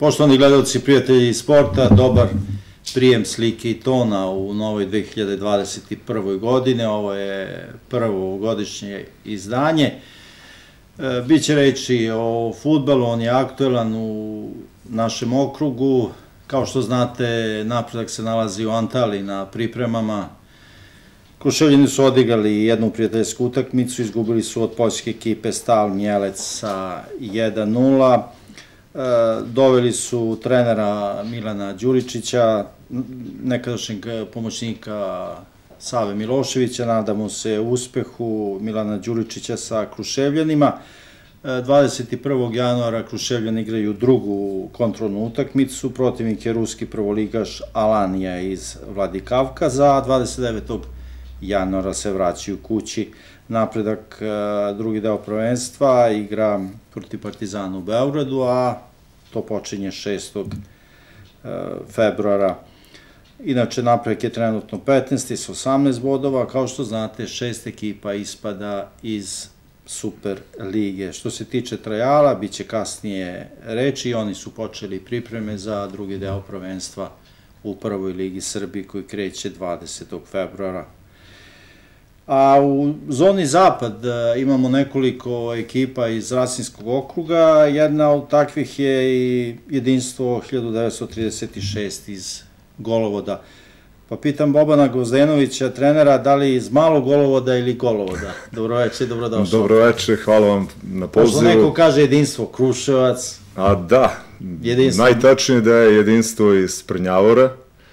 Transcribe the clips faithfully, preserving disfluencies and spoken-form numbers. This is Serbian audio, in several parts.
Poštovani gledalci, prijatelji sporta, dobar prijem slike i tona u novoj dve hiljade dvadeset prvoj. godine. Ovo je prvo godišnje izdanje. Biće reči o fudbalu, on je aktuelan u našem okrugu. Kao što znate, Napredak se nalazi u Antaliji na pripremama. Kruševljani su odigrali jednu prijateljsku utakmicu, izgubili su od poljske ekipe Stal Mjelec sa jedan nula. Doveli su trenera Milana Đuričića, nekadašnjeg pomoćnika Save Miloševića, nadamo se uspehu Milana Đuričića sa Kruševljanima. dvadeset prvog januara Kruševljani igraju drugu kontrolnu utakmicu, protivnik je ruski prvoligaš Alanija iz Vladikavkaza, a dvadeset devetog januara se vraćaju kući. Napredak, drugi deo prvenstva, igra protiv Partizana u Beogradu, a to počinje šestog februara. Inače, Napredak je trenutno petnaesti sa osamnaest bodova, kao što znate, šest ekipa ispada iz Super lige. Što se tiče Trajala, bit će kasnije reči, oni su počeli pripreme za drugi deo prvenstva u prvoj ligi Srbije koji kreće dvadesetog februara. A u zoni Zapad imamo nekoliko ekipa iz Rasinskog okruga, jedna od takvih je i Jedinstvo hiljadu devetsto trideset šest iz Golovoda. Pa pitam Bobana Gvozdenovića, trenera, da li iz malog Golovoda ili Golovoda? Dobroveče, dobrodošao. Dobroveče, hvala vam na pozivu. Pošto neko kaže Jedinstvo Kruševac. A da, najtačnije da je Jedinstvo iz Prnjavora.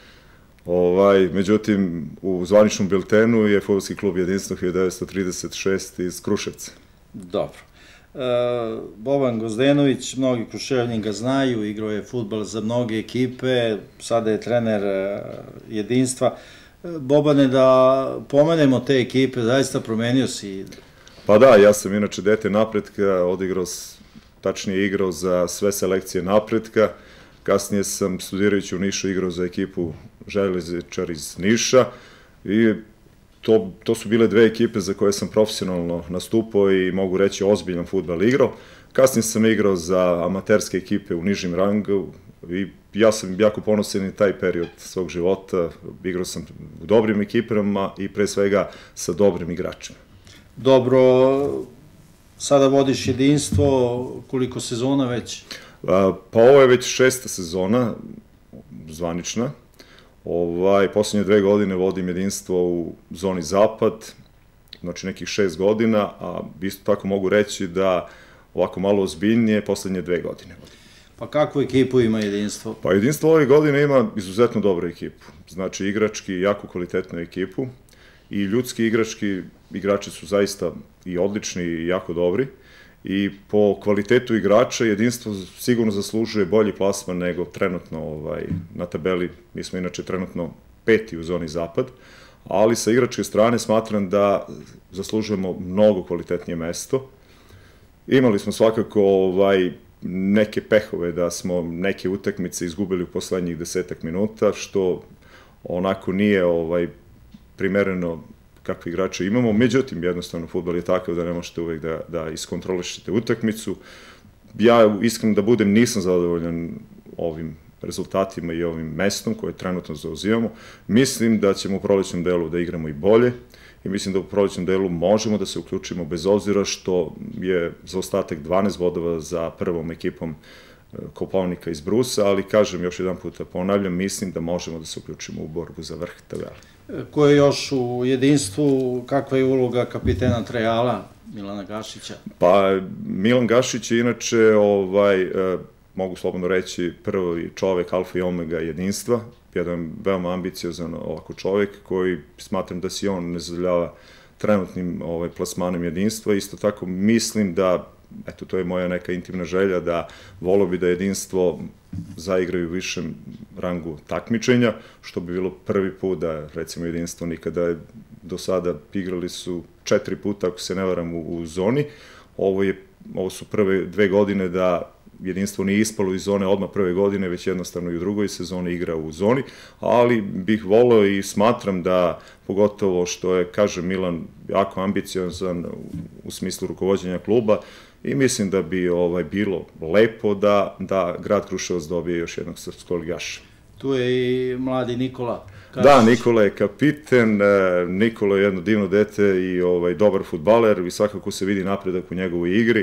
Međutim, u zvaničnom biltenu je fudbalski klub Jedinstvo hiljadu devetsto trideset šest iz Kruševca. Dobro. Boban Gvozdenović, mnogi Kruševljani ga znaju, igrao je fudbal za mnoge ekipe, sada je trener Jedinstva. Bobane, da pomenemo te ekipe, zaista promenio si. Pa da, ja sam inače dete Napretka, odigrao, tačnije igrao za sve selekcije Napretka. Kasnije sam, studirajući u Nišu, igrao za ekipu Železničar iz Niša i to su bile dve ekipe za koje sam profesionalno nastupao i mogu reći ozbiljan fudbal igrao. Kasnije sam igrao za amaterske ekipe u nižim rangu i ja sam jako ponosan i taj period svog života. Igrao sam u dobrim ekipama i pre svega sa dobrim igračima. Dobro, sada vodiš Jedinstvo, koliko sezona već? Pa ovo je već šesta sezona, zvanična. Poslednje dve godine vodim Jedinstvo u zoni Zapad, znači nekih šest godina, a isto tako mogu reći da ovako malo ozbiljnije poslednje dve godine vodim. Pa kakvu ekipu ima Jedinstvo? Pa Jedinstvo ove godine ima izuzetno dobru ekipu, znači igrački jako kvalitetnu ekipu i ljudski igrački igrači su zaista i odlični i jako dobri. I po kvalitetu igrača Jedinstvo sigurno zaslužuje bolji plasman nego trenutno na tabeli. Mi smo inače trenutno peti u zoni Zapad, ali sa igračke strane smatram da zaslužujemo mnogo kvalitetnije mesto. Imali smo svakako neke pehove da smo neke utakmice izgubili u poslednjih desetak minuta, što onako nije primereno kakve igrače imamo, međutim, jednostavno, fudbal je takav da ne možete uvek da iskontrolišete utakmicu. Ja, iskreno da budem, nisam zadovoljan ovim rezultatima i ovim mestom koje trenutno zauzimamo. Mislim da ćemo u prolećnom delu da igramo i bolje i mislim da u prolećnom delu možemo da se uključimo bez obzira što je zaostatak dvanaest bodova za prvom ekipom Kopaonika iz Brusa, ali kažem još jedan puta, ponavljam, mislim da možemo da se uključimo u borbu za vrh tabele. Ko je još u Jedinstvu, kakva je uloga kapitena Trajala, Milana Gašića? Pa, Milan Gašić je inače, mogu slobodno reći, prvi čovek alfa i omega Jedinstva, jedan veoma ambiciozan ovako čovek koji smatram da si on ne zadovoljava trenutnim plasmanom Jedinstva. Isto tako mislim da, eto, to je moja neka intimna želja, da volio bi da Jedinstvo zaigraju u višem rangu takmičenja, što bi bilo prvi put da, recimo, Jedinstvo nikada do sada igrali su četiri puta, ako se ne varam, u zoni. Ovo su prve dve godine da Jedinstvo nije ispalo iz zone odmah prve godine, već jednostavno i u drugoj sezoni igra u zoni, ali bih voleo i smatram da, pogotovo što je, kaže Milan, jako ambiciozan u smislu rukovođenja kluba, i mislim da bi ovaj, bilo lepo da, da grad Kruševac dobije još jednog srpskog ligaša. Tu je i mladi Nikola Kačić. Da, Nikola je kapiten, Nikola je jedno divno dete i ovaj, dobar fudbaler i svakako se vidi napredak u njegovoj igri.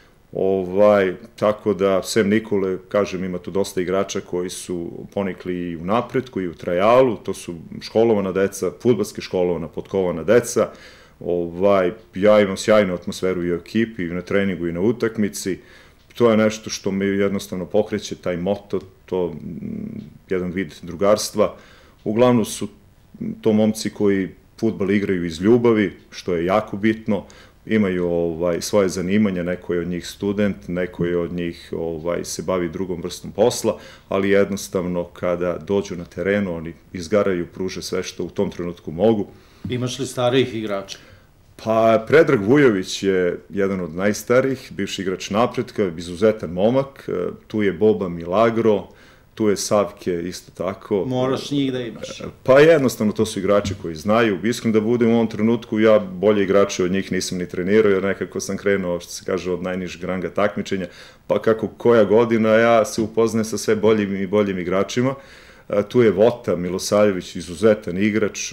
Ovaj, tako da, sem Nikole, kažem, ima tu dosta igrača koji su ponikli i u napretku i u trajalu, to su školovana deca, fudbalski školovana, potkovana deca. Ovaj, ja imam sjajnu atmosferu i u ekipi, i na treningu i na utakmici. To je nešto što me jednostavno pokreće, taj moto, to jedan vid drugarstva. Uglavnom su to momci koji fudbal igraju iz ljubavi, što je jako bitno. Imaju ovaj, svoje zanimanje, neko je od njih student, neko je od njih ovaj, se bavi drugom vrstom posla, ali jednostavno kada dođu na terenu, oni izgaraju, pruže sve što u tom trenutku mogu. Imaš li starijih igrača? Pa, Predrag Vujović je jedan od najstarijih, bivši igrač Napretka, izuzetan momak, tu je Boba Milagro, tu je Savke isto tako. Moraš njih da imaš. Pa jednostavno to su igrači koji znaju. Iskreno da budem u ovom trenutku, ja bolje igrače od njih nisam ni trenirao, jer nekako sam krenuo, što se kaže, od najnižeg ranga takmičenja, pa kako koja godina ja se upoznajem sa sve boljim i boljim igračima. Tu je Vota Milosavljević, izuzetan igrač,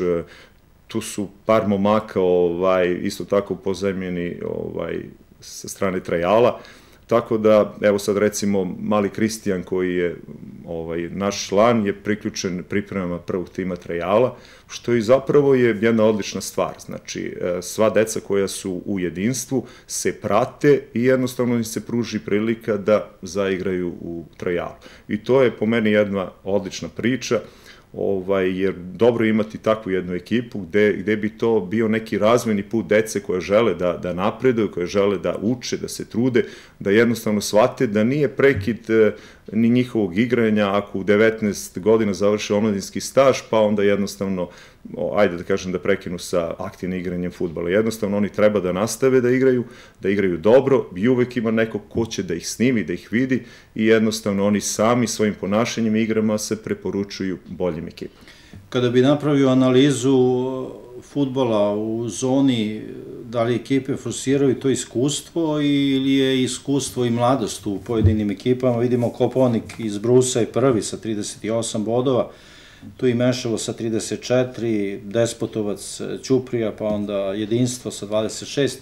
tu su par momaka ovaj, isto tako pozajmljeni ovaj, sa strane Trajala. Tako da, evo sad recimo, mali Kristijan koji je ovaj, naš član je priključen pripremama prvog tima Trajala, što i zapravo je jedna odlična stvar. Znači, sva deca koja su u jedinstvu se prate i jednostavno im se pruži prilika da zaigraju u Trajalu. I to je po meni jedna odlična priča, Ovaj, jer dobro imati takvu jednu ekipu gde, gde bi to bio neki razvojni put dece koje žele da, da napreduju, koje žele da uče, da se trude, da jednostavno shvate da nije prekid e, ni njihovog igranja ako u devetnaest godina završe omladinski staž, pa onda jednostavno, o, ajde da kažem da prekinu sa aktivnim igranjem fudbala. Jednostavno oni treba da nastave da igraju, da igraju dobro i uvek ima neko ko će da ih snimi, da ih vidi i jednostavno oni sami svojim ponašanjem i igrama se preporučuju boljim ekipama. Kada bi napravio analizu fudbala u zoni, da li ekipe forsiraju to iskustvo ili je iskustvo i mladost u pojedinim ekipama? Vidimo Kopaonik iz Brusa je prvi sa trideset osam bodova, tu i Meševo sa trideset četiri, Despotovac, Ćuprija, pa onda Jedinstvo sa dvadeset šest.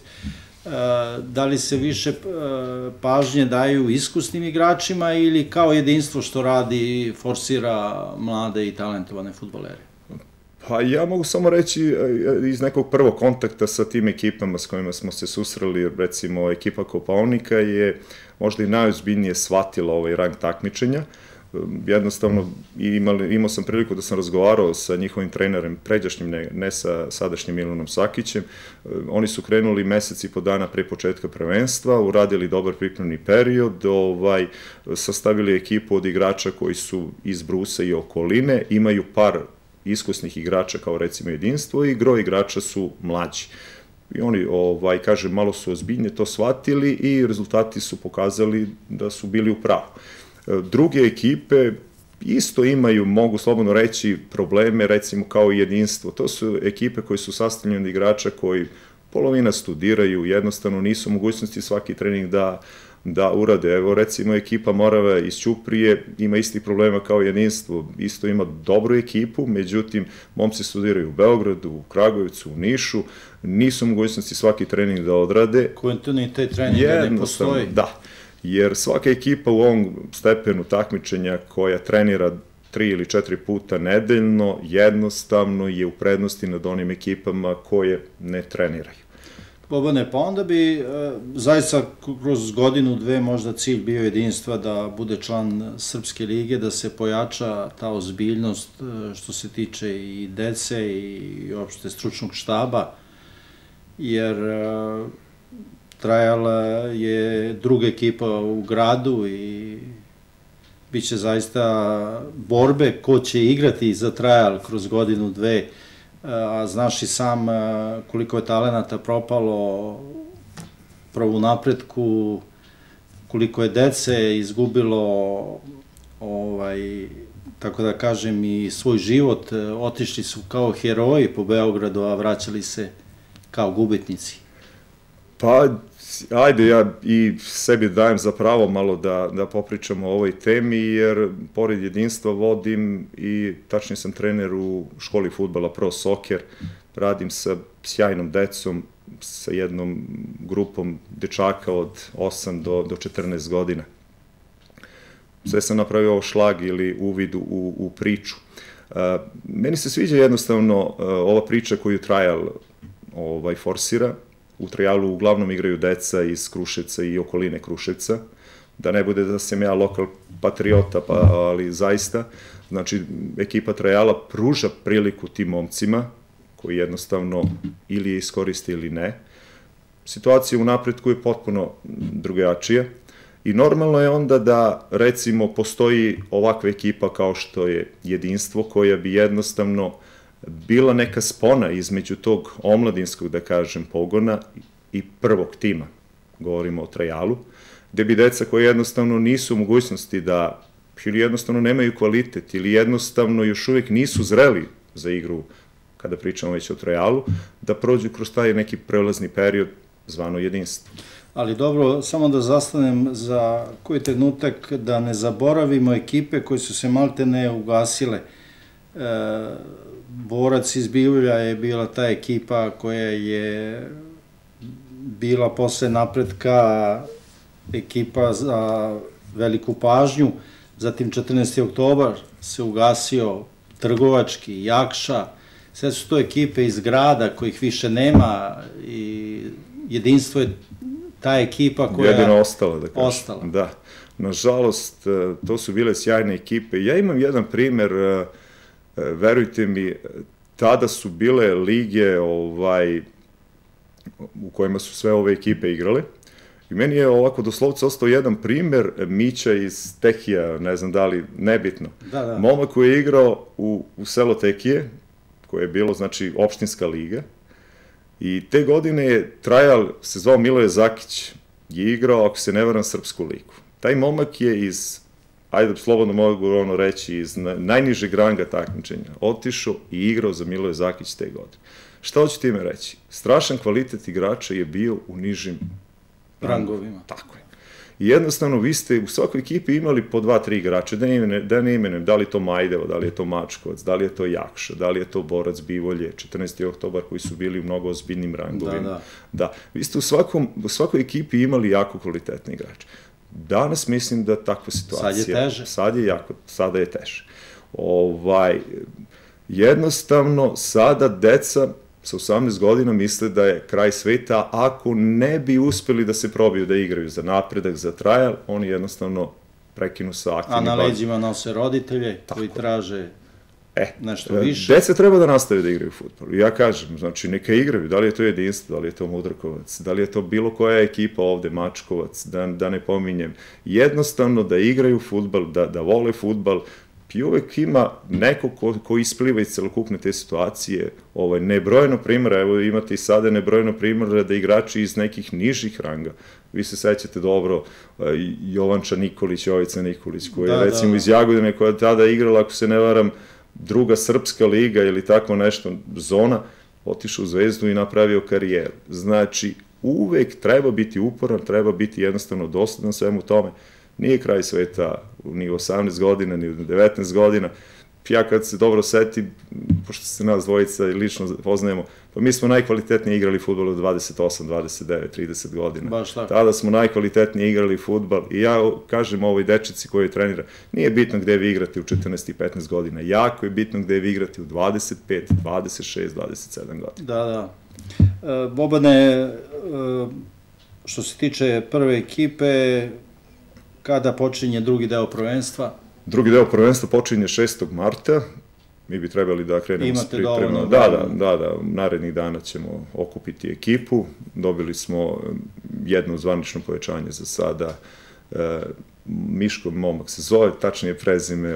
Da li se više pažnje daju iskusnim igračima ili kao Jedinstvo što radi, forsira mlade i talentovane fudbalere? Pa ja mogu samo reći iz nekog prvog kontakta sa tim ekipama s kojima smo se susreli, recimo ekipa Kopaonika je možda i najozbiljnije shvatila ovaj rang takmičenja. Jednostavno imao sam priliku da sam razgovarao sa njihovim trenerem pređašnjim, ne sa sadašnjim Milanom Sakićem. Oni su krenuli mesec i po dana pre početka prvenstva, uradili dobar pripremni period, ovaj, sastavili ekipu od igrača koji su iz Brusa i okoline, imaju par iskusnih igrača kao recimo Jedinstvo i gro igrača su mlađi. I oni, ovaj, kažem, malo su ozbiljnije to shvatili i rezultati su pokazali da su bili u pravu. Druge ekipe isto imaju, mogu slobodno reći, probleme, recimo kao i Jedinstvo. To su ekipe koji su sastavljene od igrača koji polovina studiraju, jednostavno nisu u mogućnosti svaki trening da da urade. Evo, recimo, ekipa Morave iz Ćuprije ima istih problema kao Jedinstvo, isto ima dobru ekipu, međutim, momci studiraju u Beogradu, u Kragujevcu, u Nišu, nisu u mogućnosti svaki trening da odrade. Kontinuitet treninga ne postoji. Da, jer svaka ekipa u ovom stepenu takmičenja koja trenira tri ili četiri puta nedeljno, jednostavno je u prednosti nad onim ekipama koje ne treniraju. Bobane, pa onda bi zaista kroz godinu, dve možda cilj bio Jedinstva da bude član Srpske lige, da se pojača ta ozbiljnost što se tiče i dece i uopšte stručnog štaba, jer Trajal je druga ekipa u gradu i bit će zaista borbe ko će igrati za Trajal kroz godinu, dve, a znaš i sam koliko je talenata propalo prvo u napretku, koliko je dece izgubilo, ovaj, tako da kažem, i svoj život, otišli su kao heroji po Beogradu, a vraćali se kao gubitnici. Pa, Ajde, ja i sebi dajem za pravo malo da, da popričam o ovoj temi, jer pored jedinstva vodim i tačnije sam trener u školi fudbala Pro Soccer, radim sa sjajnom decom, sa jednom grupom dečaka od osam do četrnaest godina. Sve sam napravio ovo šlag ili uvid u, u priču. Meni se sviđa jednostavno ova priča koju Trajal ovaj, forsira. U Trajalu uglavnom igraju deca iz Kruševca i okoline Kruševca. Da ne bude da sam ja lokal patriota, pa, ali zaista. Znači, ekipa Trajala pruža priliku tim momcima, koji jednostavno ili je iskoriste ili ne. Situacija u napretku je potpuno drugačija. I normalno je onda da, recimo, postoji ovakva ekipa kao što je Jedinstvo, koja bi jednostavno bila neka spona između tog omladinskog, da kažem, pogona i prvog tima, govorimo o Trajalu, gde bi deca koje jednostavno nisu u mogućnosti da, ili jednostavno nemaju kvalitet, ili jednostavno još uvek nisu zreli za igru, kada pričamo već o Trajalu, da prođu kroz taj neki prelazni period zvano Jedinstvo. Ali dobro, samo da zastanem za koji trenutak da ne zaboravimo ekipe koje su se maltene ugasile. Borac iz Bivulja je bila ta ekipa koja je bila posle napretka ekipa za veliku pažnju, zatim četrnaesti oktobar se ugasio Trgovački, Jakša, sve su to ekipe iz grada kojih više nema i Jedinstvo je ta ekipa koja je jedino ostala, da kažem. Ostala. Da. Nažalost, to su bile sjajne ekipe. Ja imam jedan primer, verujte mi, tada su bile lige u kojima su sve ove ekipe igrale. I meni je ovako doslovce ostao jedan primer Mića iz Tehija, ne znam da li, nebitno. Momak koji je igrao u selo Tekije, koje je bilo, znači, opštinska liga. I te godine je Trajal, se zvao Miloje Zakić, je igrao, ako se ne varam, srpsku ligu. Taj momak je iz, ajde slobodno mogu ono reći, iz najnižeg ranga takmičenja otišao i igrao za Miloje Zakić te godine. Šta hoću time reći? Strašan kvalitet igrača je bio u nižim rangovima. Tako je. I jednostavno, vi ste u svakoj ekipi imali po dva, tri igrača, da ne imenujem, da li je to Majdevo, da li je to Mačkovac, da li je to Jakša, da li je to Borac, Bivolje, četrnaesti oktobar, koji su bili u mnogo ozbiljnim rangovima. Da, da. Vi ste u svakoj ekipi imali jako kvalitetne igrače. Danas mislim da takva situacija... Sad je teže. Sad je jako, sada je teže. Jednostavno, sada deca sa osamnaest godina misle da je kraj sveta, ako ne bi uspeli da se probiju da igraju za napredak, za Trajal, oni jednostavno prekinu sa aktivnim bavim. A na leđima nose roditelje koji traže nešto više. Deca treba da nastave da igraju fudbal. Ja kažem, znači neka igraju, da li je to Jedinstvo, da li je to Mudrakovac, da li je to bilo koja ekipa ovde, Mačkovac, da ne pominjem. Jednostavno da igraju fudbal, da vole fudbal, i uvek ima neko ko ispliva iz celokupne te situacije, nebrojeno primjera, evo imate i sada nebrojeno primjera da igrači iz nekih nižih ranga, vi se sećate dobro Jovanča Nikolić, Jovica Nikolić, koja je recimo iz Jagodine, koja je tada igrala, ako se ne varam, druga srpska liga ili tako nešto, zona, otišao u Zvezdu i napravio karijeru. Znači, uvek treba biti uporan, treba biti jednostavno dosledan svemu tome. Nije kraj sveta ni u osamnaest godina, ni u devetnaest godina. Ja kad se dobro setim, pošto se nas dvojica lično poznajemo, pa mi smo najkvalitetnije igrali fudbal od dvadeset osam, dvadeset devet, trideset godina. Baš tako. Tada smo najkvalitetnije igrali fudbal i ja kažem ovoj dečici koji trenira, nije bitno gde vi igrate u četrnaest i petnaest godina, jako je bitno gde vi igrate u dvadeset pet, dvadeset šest, dvadeset sedam godina. Da, da. Bobane, što se tiče prve ekipe, kada počinje drugi deo prvenstva? Drugi deo prvenstva počinje šestog marta. Mi bi trebali da krenemo s pripremom. Imate dovoljno? Da, da, da. Narednih dana ćemo okupiti ekipu. Dobili smo jedno zvanično povećanje za sada. Miško momak se zove, tačnije prezime,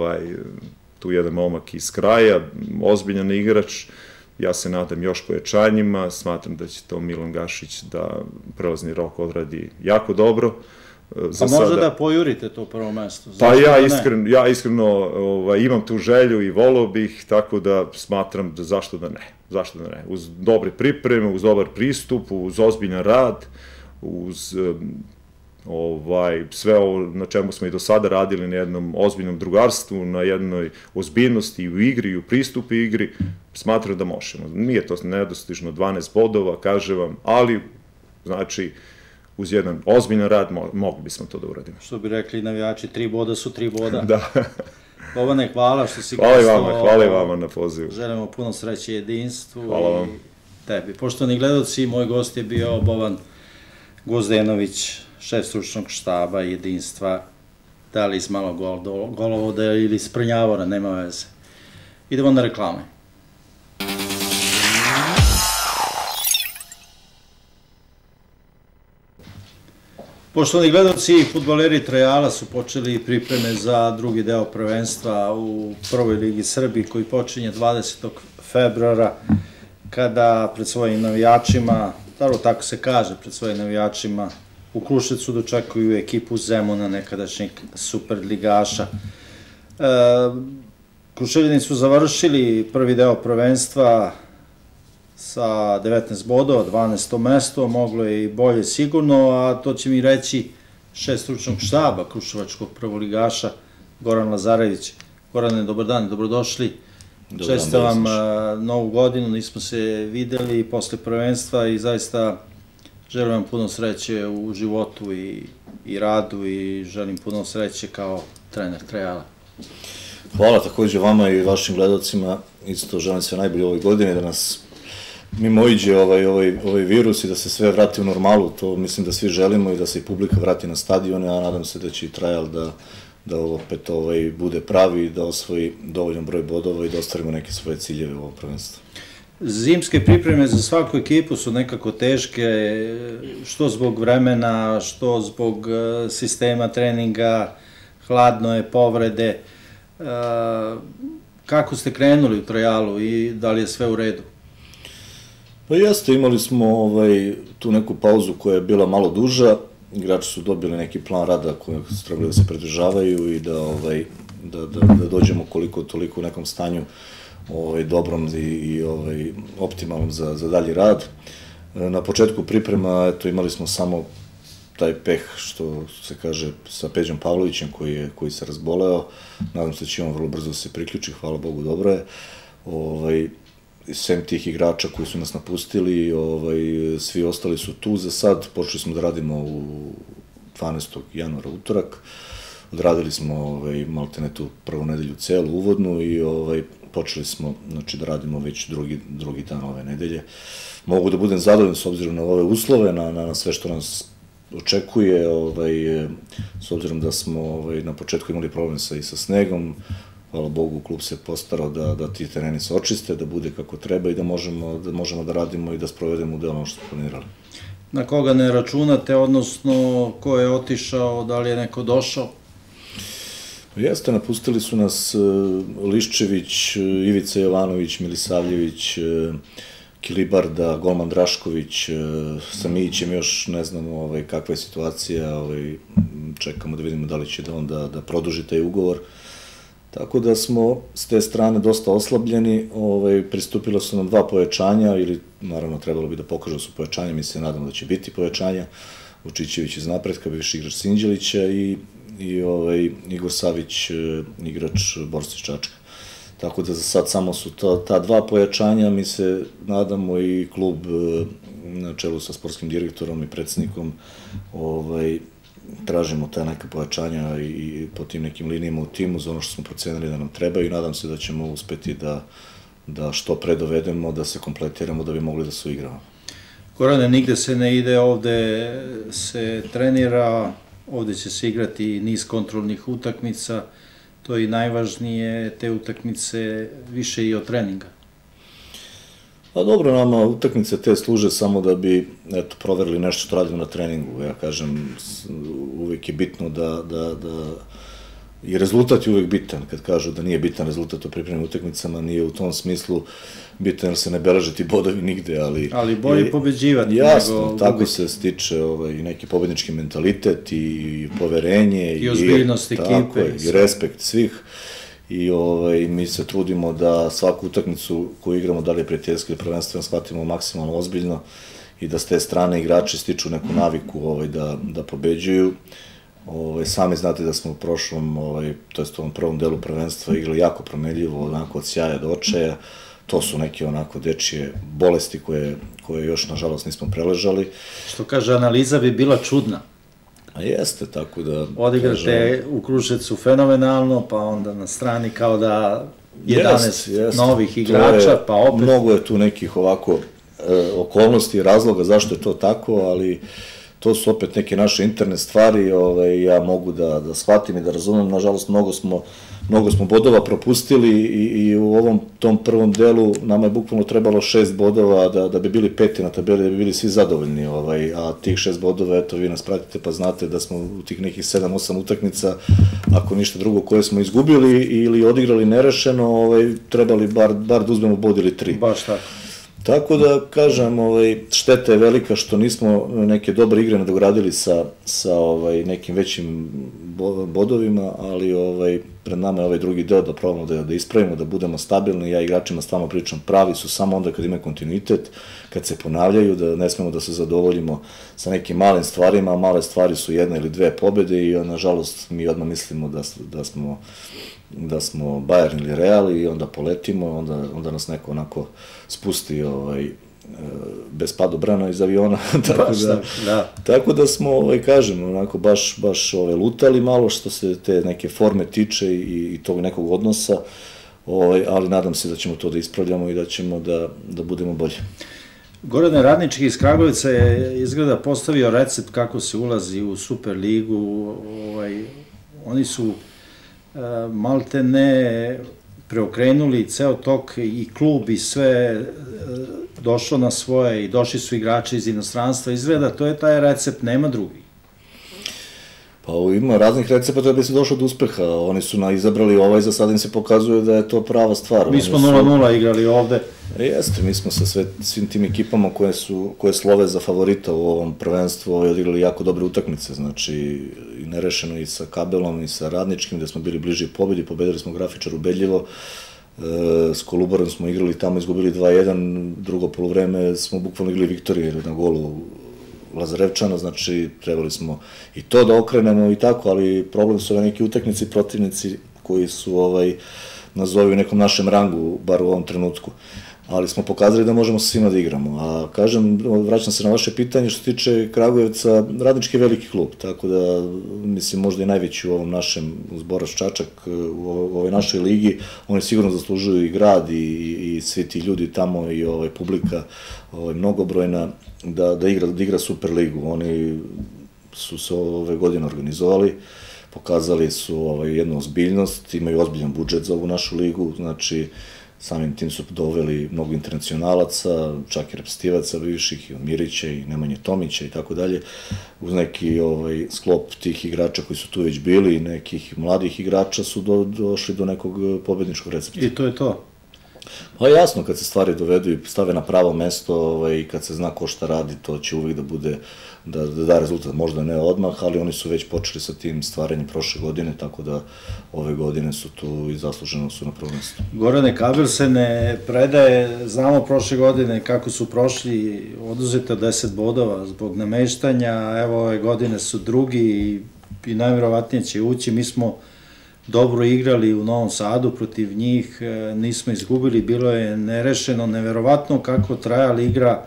tu jedan momak iz kraja, ozbiljan igrač. Ja se nadam još povećanjima. Smatram da će to Milan Gašić da prelazni rok odradi jako dobro. Pa možda da pojurite to prvo mesto? Pa ja iskreno imam tu želju i volao bih, tako da smatram da zašto da ne. Zašto da ne? Uz dobre pripreme, uz dobar pristup, uz ozbiljan rad, uz ovaj, sve ovo na čemu smo i do sada radili, na jednom ozbiljnom drugarstvu, na jednoj ozbiljnosti u igri i u pristupu igri, smatram da možemo. Nije to nedostižno dvanaest bodova, kažem vam, ali, znači, uz jedan ozbiljan rad mogli bismo to da uradimo. Što bi rekli navijači, tri boda su tri boda. Da. Bobane, hvala što si gostovao. Hvala i vama, hvala i vama na pozivu. Želimo puno sreće i jedinstvu. Hvala vam. Tebi. Poštovani gledoci, moj gost je bio Boban Gvozdenović, šef stručnog štaba jedinstva, da li iz malog golovoda ili iz Prnjavora, nema veze. Idemo na reklame. Poštovani gledoci, fudbaleri Trajala su počeli pripreme za drugi deo prvenstva u prvoj ligi Srbiji koji počinje dvadesetog februara kada pred svojim navijačima, dobro tako se kaže, pred svojim navijačima u Kruševcu dočekuju ekipu Zemuna, nekadašnjeg superligaša. Kruševljani su završili prvi deo prvenstva sa devetnaest bodova, dvanaesto mesto, moglo je i bolje sigurno, a to će mi reći šef stručnog štaba kruševačkog prvoligaša Goran Lazarević. Gorane, dobar dan, dobrodošli. Čestitam vam novu godinu, nismo se videli posle prvenstva i zaista želim vam puno sreće u životu i radu i želim puno sreće kao trener Trajala. Hvala takođe vama i vašim gledalcima, isto želim sve najbolje u ovoj godini, da nas mimoiđe ovaj virus i da se sve vrati u normalu, to mislim da svi želimo i da se i publika vrati na stadione, a nadam se da će i Trajal da opet bude pravi, da osvoji dovoljan broj bodova i da ostvarimo neke svoje ciljeve u ovom prvenstvu. Zimske pripreme za svaku ekipu su nekako teške, što zbog vremena, što zbog sistema treninga, hladno je, povrede. Kako ste krenuli u Trajalu i da li je sve u redu? Pa jeste, imali smo tu neku pauzu koja je bila malo duža, igrači su dobili neki plan rada koji su trebali da se pridržavaju i da dođemo koliko toliko u nekom stanju dobrom i optimalnom za dalji rad. Na početku priprema imali smo samo taj peh, što se kaže, sa Peđom Pavlovićem koji se razboleo. Nadam se da će on vrlo brzo da se priključi, hvala Bogu, dobro je. Sem tih igrača koji su nas napustili, svi ostali su tu za sad. Počeli smo da radimo u dvanaestog januara, utorak. Odradili smo maltene tu prvu nedelju celu, uvodnu, i počeli smo da radimo već drugi dan ove nedelje. Mogu da budem zadovoljan s obzirom na ove uslove, na sve što nas očekuje, s obzirom da smo na početku imali problem i sa snegom. Hvala Bogu, klub se postarao da ti tereni se očiste, da bude kako treba i da možemo da radimo i da sprovedemo u delu ono što smo planirali. Na koga ne računate, odnosno ko je otišao, da li je neko došao? Jeste, napustili su nas Liščević, Ivica Jovanović, Milisavljević, Kilibarda, golman Drašković, sa Mijićem još ne znamo kakva je situacija, čekamo da vidimo da li će da on da produži taj ugovor. Tako da smo s te strane dosta oslabljeni, pristupila su nam dva pojačanja, ili naravno trebalo bi da pokažu su pojačanja, mi se nadamo da će biti pojačanja, Vučićević iz Napretka, bivši igrač Sinđelića, i Igor Savić, igrač Borca iz Čačka. Tako da za sad samo su ta dva pojačanja, mi se nadamo i klub na čelu sa sportskim direktorom i predsednikom tražimo ta neka pojačanja i po tim nekim linijama u timu za ono što smo procenili da nam trebaju i nadam se da ćemo uspeti da što pre dovedemo, da se kompletiramo da bi mogli da se uigramo. Gorane, nigde se ne ide, ovde se trenira, ovde će se igrati niz kontrolnih utakmica, to je i najvažnije, te utakmice više i od treninga. Pa dobro, nama utakmice te služe samo da bi proverili nešto što radimo na treningu. Ja kažem, uvek je bitno da, i rezultat je uvek bitan. Kad kažu da nije bitan rezultat u pripremnim utakmicama, nije u tom smislu bitan jer se ne beleže ti bodovi nigde, ali... Ali bolje pobeđivati. Jasno, tako se stiče i neki pobednički mentalitet i poverenje. I ozbiljnost ekipe. I respekt svih. I mi se trudimo da svaku utakmicu koju igramo, da li je prijateljska ili prvenstveno, shvatimo maksimalno ozbiljno i da s te strane igrači stiču neku naviku ovaj, da, da pobeđuju. Ovaj, sami znate da smo u prošlom, ovaj, to jest u ovom prvom delu prvenstva igrali jako promenljivo, onako od sjaja do očaja. To su neke onako dečije bolesti koje, koje još nažalost nismo preležali. Što kaže, analiza bi bila čudna. A jeste, tako da... Odigrate u Kruševcu fenomenalno, pa onda na strani kao da jedanaest novih igrača, pa opet... Mnogo je tu nekih ovako okolnosti i razloga zašto je to tako, ali to su opet neke naše interne stvari, ja mogu da shvatim i da razumem. Nažalost, mnogo smo mnogo smo bodova propustili i u ovom tom prvom delu nama je bukvalno trebalo šest bodova da bi bili peti na tabeli, da bi bili svi zadovoljni, a tih šest bodova, eto, vi nas pratite pa znate da smo u tih nekih sedam osam utakmica, ako ništa drugo, koje smo izgubili ili odigrali nerešeno, trebali bar da uzmemo bod ili tri. Baš tako. Tako da, kažem, šteta je velika što nismo neke dobre igre nadogradili sa nekim većim bodovima, ali pred nama je ovaj drugi deo da probamo da ispravimo, da budemo stabilni. Ja igračima stalno pričam, pravi su samo onda kad imaju kontinuitet, kad se ponavljaju, da ne smemo da se zadovoljimo sa nekim malim stvarima, a male stvari su jedna ili dve pobede i, nažalost, mi odmah mislimo da smo da smo Bayern ili Real i onda poletimo, onda nas neko onako spusti bez padobrana iz aviona. Tako da smo, kažem, onako baš lutali malo što se te neke forme tiče i tog nekog odnosa, ali nadam se da ćemo to da ispravljamo i da ćemo da budemo bolji. Gorane, Radnički iz Kragujevca je izgleda postavio recept kako se ulazi u Superligu. Oni su malte ne preokrenuli ceo tok i klub i sve došlo na svoje i došli su igrači iz inostranstva. Izgleda, to je taj recept, nema drugi. Pa ima raznih recepata da bi se došlo do uspeha. Oni su izabrali ovaj, za sada im se pokazuje da je to prava stvar. Mi smo nula nula igrali ovde. Jeste, mi smo sa svim tim ekipama koje slove za favorita u ovom prvenstvu odigrali jako dobre utakmice. Znači, i nerešeno i sa Kabelom i sa Radničkim, gde smo bili bliži pobedi, pobedili smo Grafičar ubedljivo. S Kolubarom smo igrali tamo, izgubili dva jedan, drugo poluvreme smo bukvalno igrali viktorije na golu Lazarevčana, znači trebali smo i to da okrenemo i tako, ali problem su neki utakmici, protivnici koji su nazovi u nekom našem rangu, bar u ovom trenutku. Ali smo pokazali da možemo sa svima da igramo. A kažem, vraćam se na vaše pitanje, što se tiče Kragujevca, Radnički je veliki klub, tako da, mislim, možda i najveći u ovom našem Zboraš Čačak, u ovoj našoj ligi. Oni sigurno zaslužuju i grad i svi ti ljudi tamo i publika mnogobrojna da igra Superligu. Oni su se ove godine organizovali, pokazali su jednu ozbiljnost, imaju ozbiljan budžet za ovu našu ligu, znači samim tim su doveli mnogo internacionalaca, čak i reprezentativaca bivših, i Mirića i Nemanje Tomića i tako dalje, uz neki sklop tih igrača koji su tu već bili i nekih mladih igrača su došli do nekog pobedničkog recepta. I to je to? Pa jasno, kad se stvari dovedu i stave na pravo mesto i kad se zna ko šta radi, to će uvijek da bude, da da rezultat, možda ne odmah, ali oni su već počeli sa tim stvaranjem prošle godine, tako da ove godine su tu i zasluženo su na prvom mestu. Gorane, Kabel se ne predaje, znamo prošle godine kako su prošli, oduzete deset bodova zbog nameštanja, evo ove godine su drugi i najvjerovatnije će ući. Mi smo dobro igrali u Novom Sadu protiv njih, nismo izgubili, bilo je nerešeno, neverovatno kako trajala igra,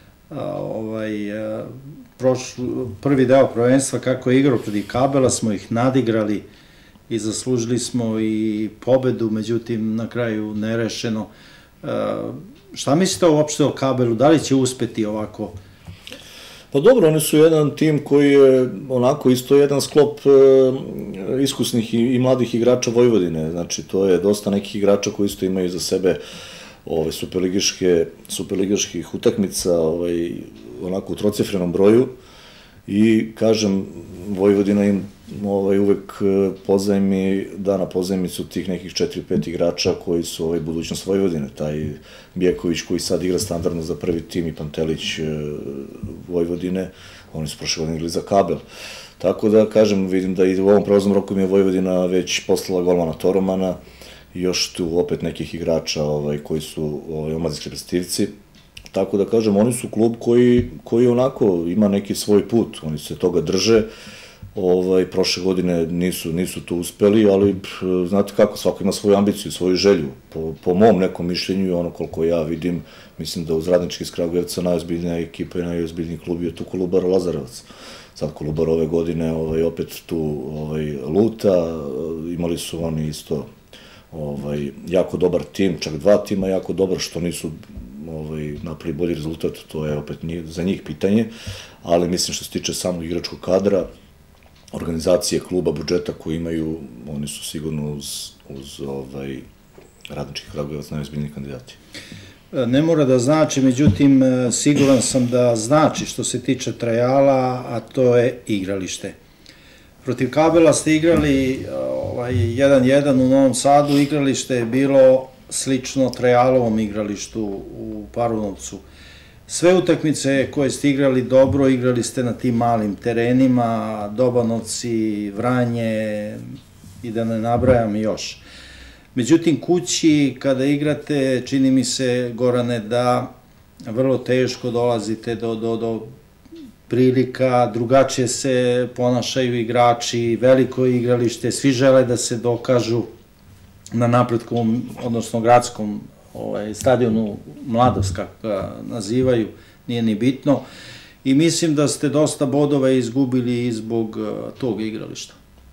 prvi deo prvenstva, kako je igrao protiv Kabela, smo ih nadigrali i zaslužili smo i pobedu, međutim na kraju nerešeno. Šta mislite uopšte o Kabelu, da li će uspeti ovako? Pa dobro, oni su jedan tim koji je onako isto jedan sklop iskusnih i mladih igrača Vojvodine, znači to je dosta nekih igrača koji isto imaju za sebe superligaških utakmica onako u trocifrenom broju i kažem, Vojvodina im uvek pozajmi, da na pozajmicu tih nekih četiri pet igrača koji su budućnost Vojvodine, taj Bjeković koji sad igra standardno za prvi tim i Pantelić Vojvodine, oni su prošle godine igrali za Kabel. Tako da, kažem, vidim da i u ovom prelaznom roku mi je Vojvodina već poslala golmana Toromana i još tu opet nekih igrača koji su omladinski reprezentativci, tako da kažem, oni su klub koji, koji onako ima neki svoj put, oni se toga drže, ovaj, prošle godine nisu, nisu to uspeli, ali znate kako, svako ima svoju ambiciju, svoju želju. Po, po mom nekom mišljenju i ono koliko ja vidim, mislim da uz Radnički iz Kragujevca najozbiljnija ekipa i najozbiljniji klub je tu Kolubara Lazarevac. Sad Kolubara ove godine ovaj, opet tu ovaj, luta, imali su oni isto ovaj, jako dobar tim, čak dva tima jako dobar, što nisu ovaj, napravili bolji rezultat, to je opet za njih pitanje, ali mislim što se tiče samog igračkog kadra, organizacije kluba, budžeta koji imaju, oni su sigurno uz, uz ovaj, Radnički Kragujevac najozbiljniji kandidati. Ne mora da znači, međutim, siguran sam da znači što se tiče Trajala, a to je igralište. Protiv Kabela ste igrali jedan jedan u Novom Sadu, igralište je bilo slično Trajalovom igralištu u Parunovcu. Sve utakmice koje ste igrali dobro, igrali ste na tim malim terenima, Dobanovci, Vranje i da ne nabrajam još. Međutim, kući kada igrate, čini mi se, Gorane, da vrlo teško dolazite do, do, do prilika, drugačije se ponašaju igrači, veliko igralište, svi žele da se dokažu na napretkom, odnosno gradskom ovaj, stadionu Mladovska, ga nazivaju, nije ni bitno. I mislim da ste dosta bodova izgubili zbog tog igrališta.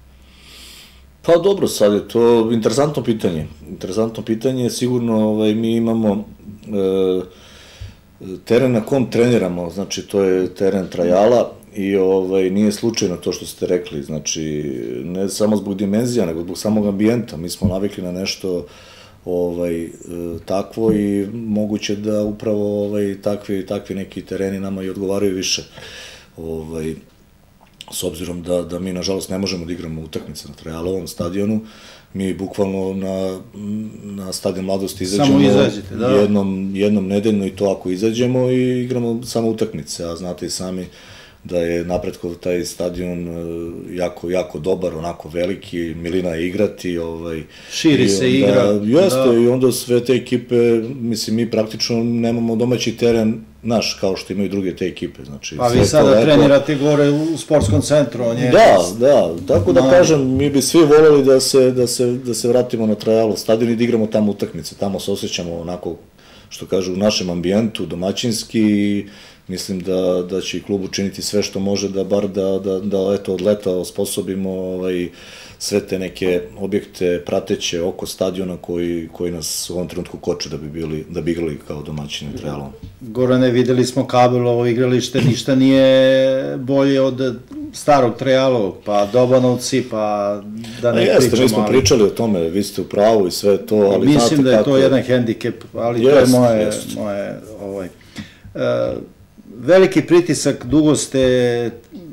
Pa dobro, sad je to interesantno pitanje. Interesantno pitanje, sigurno ovaj, mi imamo e, teren na kom treniramo, znači to je teren Trajala i ovaj, nije slučajno to što ste rekli, znači ne samo zbog dimenzija, nego zbog samog ambijenta. Mi smo navikli na nešto ovaj, e, takvo i moguće da upravo ovaj, takvi, takvi neki tereni nama i odgovaraju više. Ovaj, s obzirom da, da mi, nažalost, ne možemo da igramo utakmice na Trajalovom stadionu, mi bukvalno na, na stadion Mladosti izađemo izađete, da. jednom, jednom nedeljno i to ako izađemo i igramo samo utakmice, a znate i sami da je Napredkov taj stadion jako, jako dobar, onako veliki, milina je igrati. Ovaj, širi se onda, igra. Jeste, da. I onda sve te ekipe, mislim, mi praktično nemamo domaći teren naš, kao što imaju druge te ekipe. Znači, pa vi sada trenirate gore u sportskom centru. On je da, da, tako da kažem, mi bi svi voljeli da se, da se, da se vratimo na Trajalov stadion i da igramo tamo utakmice, tamo se osjećamo onako, što kažu, u našem ambijentu, domaćinski, i mislim da, da će i klub učiniti sve što može da bar da, da, da eto, od leta osposobimo ovaj, sve te neke objekte prateće oko stadiona koji, koji nas u ovom trenutku koče da bi, bili, da bi igrali kao domaćini Trajalom. Gorane, videli smo Kabelovo igralište, ništa nije bolje od starog Trajalovog, pa Dobanovci, pa da ne jeste, pričamo. Mi smo pričali o tome, vi ste u pravu i sve to, ali mislim znate da je kako to jedan hendikep, ali jest, to je moje, jest. moje ovaj, uh, veliki pritisak, dugo ste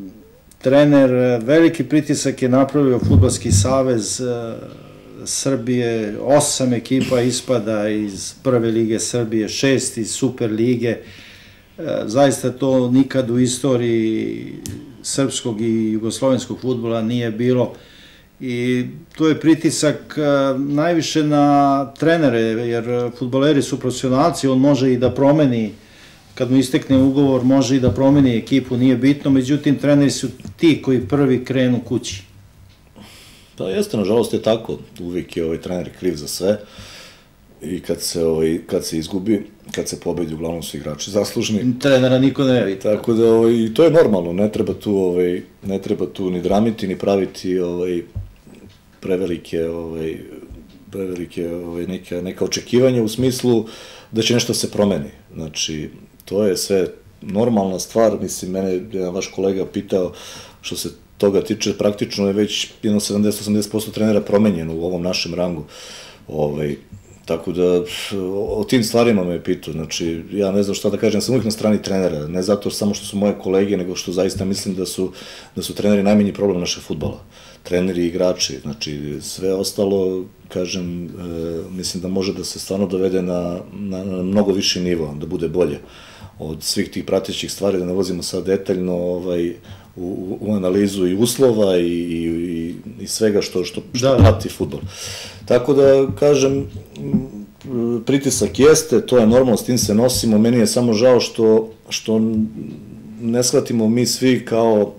trener, veliki pritisak je napravio Fudbalski savez Srbije, osam ekipa ispada iz prve lige Srbije, šest iz Super lige. Zaista to nikad u istoriji srpskog i jugoslovenskog fudbala nije bilo. I to je pritisak najviše na trenere, jer fudbaleri su profesionalci, on može i da promeni, kad mu istekne ugovor, može i da promeni ekipu, nije bitno, međutim, treneri su ti koji prvi krenu kući. Pa jeste, nažalost je tako, uvijek je ovaj trener kriv za sve i kad se, ovaj, kad se izgubi, kad se pobedi, uglavnom su igrači zaslužni. Trenera niko ne vidi. Tako da, ovaj, to je normalno, ne treba tu, ovaj, ne treba tu ni dramiti, ni praviti ovaj, prevelike, ovaj, prevelike ovaj, neka, neka očekivanja u smislu da će nešto se promeni. Znači, to je sve normalna stvar, mislim, mene je vaš kolega pitao što se toga tiče, praktično je već jedno sedamdeset do osamdeset posto trenera promenjeno u ovom našem rangu. Ovaj, tako da, o tim stvarima me je pitao, znači, ja ne znam šta da kažem, ja sam uvijek na strani trenera, ne zato samo što su moje kolege, nego što zaista mislim da su, da su treneri najmanji problem našeg fudbala. Treneri i igrači, znači, sve ostalo, kažem, e, mislim da može da se stvarno dovede na, na, na mnogo viši nivo, da bude bolje. Od svih tih pratećih stvari, da ne vozimo sad detaljno ovaj, u, u analizu i uslova i, i, i svega što, što, što da. Prati fudbal. Tako da, kažem, pritisak jeste, to je normalno, s tim se nosimo, meni je samo žao što, što ne shvatimo mi svi kao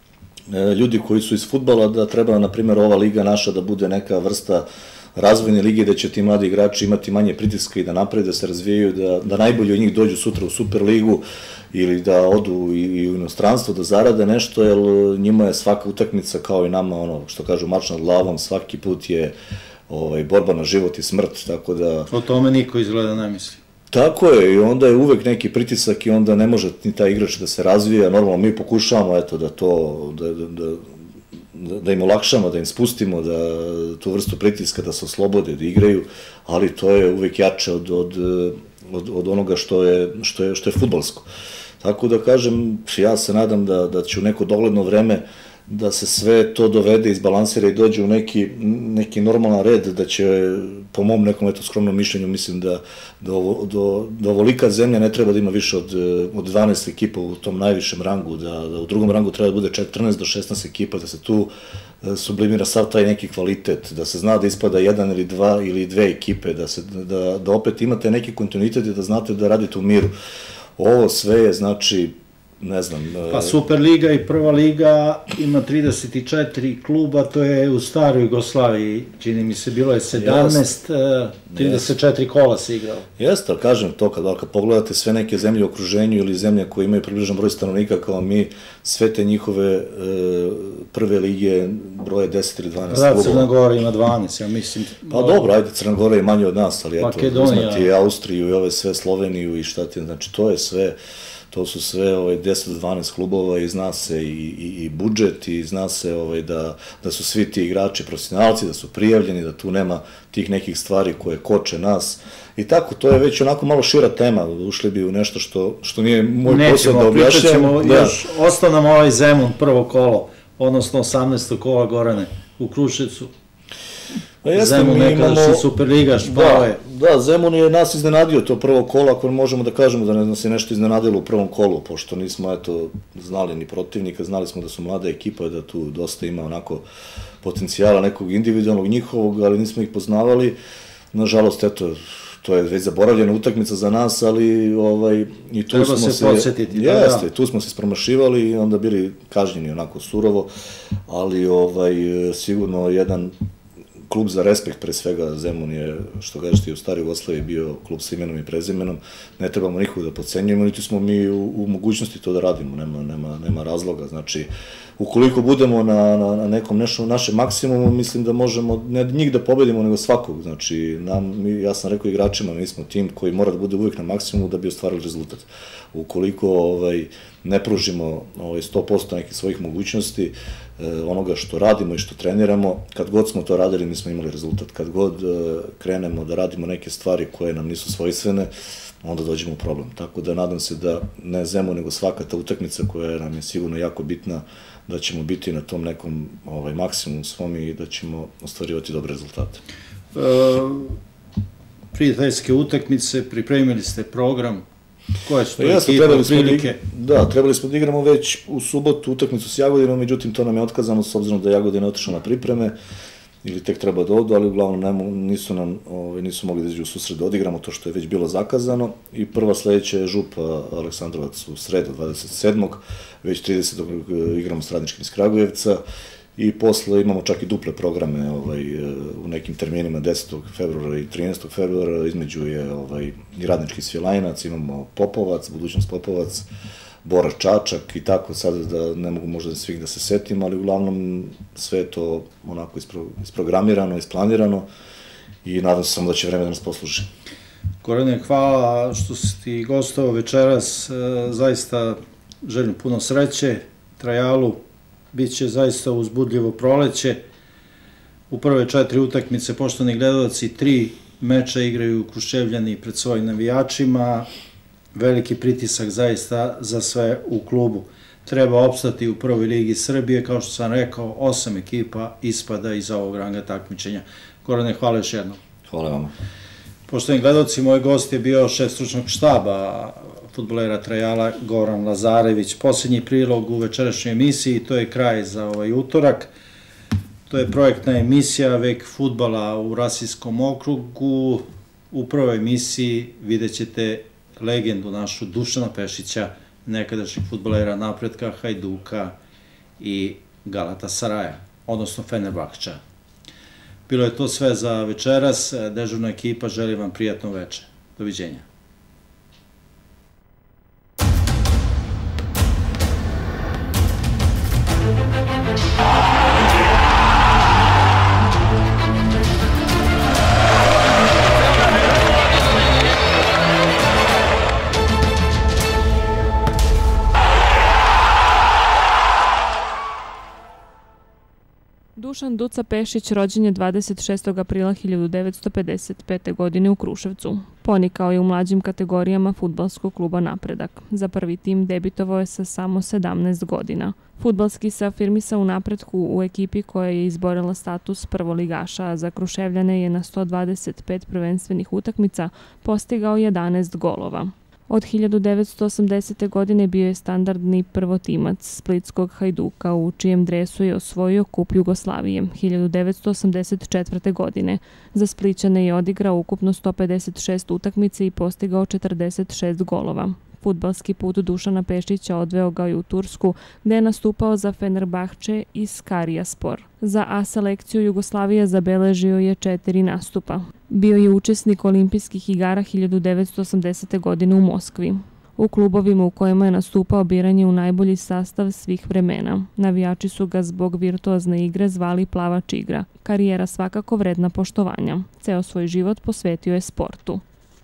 ljudi koji su iz fudbala da treba, na primjer, ova liga naša da bude neka vrsta razvojne lige, da će ti mladi igrači imati manje pritiska i da naprede, da se razvijaju, da, da najbolji od njih dođu sutra u Superligu ili da odu i, i u inostranstvo, da zarade nešto, jer njima je svaka utakmica kao i nama, ono što kažu, mač nad glavom, svaki put je ovaj, borba na život i smrt, tako da... O tome niko izgleda ne misli. Tako je, i onda je uvek neki pritisak i onda ne može ni taj igrač da se razvija. Normalno mi pokušavamo eto da to, da, da, da, da im olakšamo, da im spustimo, da tu vrstu pritiska da se oslobode, da igraju, ali to je uvek jače od, od, od, od onoga što je, što je, što je fudbalsko. Tako da kažem, ja se nadam da, da će u neko dogledno vreme da se sve to dovede, izbalansira i dođe u neki, neki normalan red, da će, po mom nekom eto skromnom mišljenju, mislim da, da, ovo, do, da ovolika zemlja ne treba da ima više od, od dvanaest ekipa u tom najvišem rangu, da, da u drugom rangu treba da bude četrnaest do šesnaest ekipa, da se tu sublimira sav taj neki kvalitet, da se zna da ispada jedan ili dva ili dve ekipe, da, se, da, da opet imate neki kontinuitet i da znate da radite u miru. Ovo sve je, znači, ne znam... Pa Superliga i Prva liga ima trideset četiri kluba, to je u staroj Jugoslaviji, čini mi se, bilo je sedamnaest, trideset četiri kola se igralo. Jeste, ali kažem to, kad, kad pogledate sve neke zemlje u okruženju ili zemlje koje imaju približan broj stanovnika kao mi, sve te njihove e, prve lige broje deset ili dvanaest klubova. Da, Crna Gora ima dvanaest, ja mislim... Pa dobro, ajde, Crna Gora je manje od nas, ali eto, uzmati Austriju i ove sve, Sloveniju i šta ti, znači to je sve... To su sve ovaj, deset do dvanaest klubova i zna se i, i, i budžet i zna se ovaj, da, da su svi ti igrači profesionalci, da su prijavljeni, da tu nema tih nekih stvari koje koče nas. I tako, to je već onako malo šira tema, ušli bi u nešto što, što nije moj posao da objašnjam. Nećemo, pričat ćemo još, ostao nam ovaj Zemun prvo kolo, odnosno osamnaesto kola, Gorane, u Kruševcu. Zemun nekadašnji Superligaš, pao je. Da, Zemun je nas iznenadio to prvo kolo, ako možemo da kažemo da nas je nešto iznenadilo u prvom kolu, pošto nismo eto znali ni protivnika, znali smo da su mlada ekipa, da tu dosta ima onako potencijala nekog individualnog njihovog, ali nismo ih poznavali. Nažalost, eto, to je već zaboravljena utakmica za nas, ali ovaj, i tu treba smo se... se podsjetiti. Jeste, tu smo se spromašivali i onda bili kažnjeni onako surovo, ali ovaj, sigurno jedan klub za respekt, pre svega Zemun je, što kažete, i u staroj Jugoslaviji bio klub sa imenom i prezimenom, ne trebamo nikog da podcenjujemo, niti smo mi u, u mogućnosti to da radimo, nema, nema, nema razloga, znači, ukoliko budemo na, na, na nekom nešto, našem maksimumu, mislim da možemo ne njih da pobedimo, nego svakog, znači, nam, mi, ja sam rekao igračima, mi smo tim koji mora da bude uvijek na maksimumu da bi ostvarili rezultat. Ukoliko ovaj, ne pružimo ovaj, sto posto nekih svojih mogućnosti, onoga što radimo i što treniramo, kad god smo to radili, mi smo imali rezultat. Kad god krenemo da radimo neke stvari koje nam nisu svojstvene, onda dođemo u problem. Tako da nadam se da ne Zemun, nego svaka ta utakmica koja nam je sigurno jako bitna, da ćemo biti na tom nekom ovaj, maksimumu svom i da ćemo ostvarivati dobre rezultate. E, prijateljske utakmice, pripremili ste program, koje su to ekipe, prilike? Da, trebali smo da igramo već u subotu utakmicu s Jagodinom, međutim to nam je otkazano s obzirom da je Jagodina otišla na pripreme ili tek treba da odu, ali uglavnom nisu nam, nisu mogli da iđu u susret da odigramo to što je već bilo zakazano i prva sledeća je Župa Aleksandrovac u sredu dvadeset sedmog već tridesetog igramo s Radničkim iz Kragujevca i posle imamo čak i duple programe ovaj, u nekim terminima desetog februara i trinaestog februara, između je ovaj, i Radnički Svilajnac, imamo Popovac, Budućnost Popovac, Bora Čačak i tako, sad da ne mogu možda svih da se setim, ali uglavnom sve je to onako ispro, isprogramirano, isplanirano i nadam se samo da će vreme da nas posluži. Gorane, hvala što si ti gostovao večeras, zaista želim puno sreće, Trajalu, biće zaista uzbudljivo proleće. U prve četiri utakmice, poštovani gledalci, tri meča igraju Kruševljani pred svojim navijačima. Veliki pritisak zaista za sve u klubu. Treba opstati u prvoj ligi Srbije, kao što sam rekao, osam ekipa ispada iz ovog ranga takmičenja. Gorane, hvala još jednom. Hvala vama. Poštovani gledalci, moj gost je bio šef stručnog štaba fudbalera Trajala, Goran Lazarević. Posljednji prilog u večerašnjoj emisiji, to je kraj za ovaj utorak. To je projektna emisija Vek fudbala u Rasijskom okrugu. u prvoj emisiji vidjet ćete legendu našu Dušana Pešića, nekadašnjeg fudbalera Napretka, Hajduka i Galatasaraja, odnosno Fenerbahča. Bilo je to sve za večeras. Dežurna ekipa želi vam prijatno večer. Doviđenja. Dušan Duca Pešić rođen je dvadeset šestog aprila hiljadu devetsto pedeset pete. godine u Kruševcu. Ponikao je u mlađim kategorijama fudbalskog kluba Napredak. Za prvi tim debitovao je sa samo sedamnaest godina. Fudbalski se afirmisao u Napretku u ekipi koja je izborila status prvoligaša, a za Kruševljane je na sto dvadeset pet prvenstvenih utakmica postigao jedanaest golova. Od hiljadu devetsto osamdesete. godine bio je standardni prvotimac splitskog Hajduka, u čijem dresu je osvojio kup Jugoslavije hiljadu devetsto osamdeset četvrte. godine. Za Splićane je odigrao ukupno sto pedeset šest utakmica i postigao četrdeset šest golova. Fudbalski put Dušana Pešića odveo ga i u Tursku, gde je nastupao za Fenerbahče i Skarijaspor. Za A selekciju Jugoslavije zabeležio je četiri nastupa. Bio je učesnik olimpijskih igara hiljadu devetsto osamdesete. godine u Moskvi. U klubovima u kojima je nastupao biran je u najbolji sastav svih vremena. Navijači su ga zbog virtuozne igre zvali plavač igra. Karijera svakako vredna poštovanja. Ceo svoj život posvetio je sportu.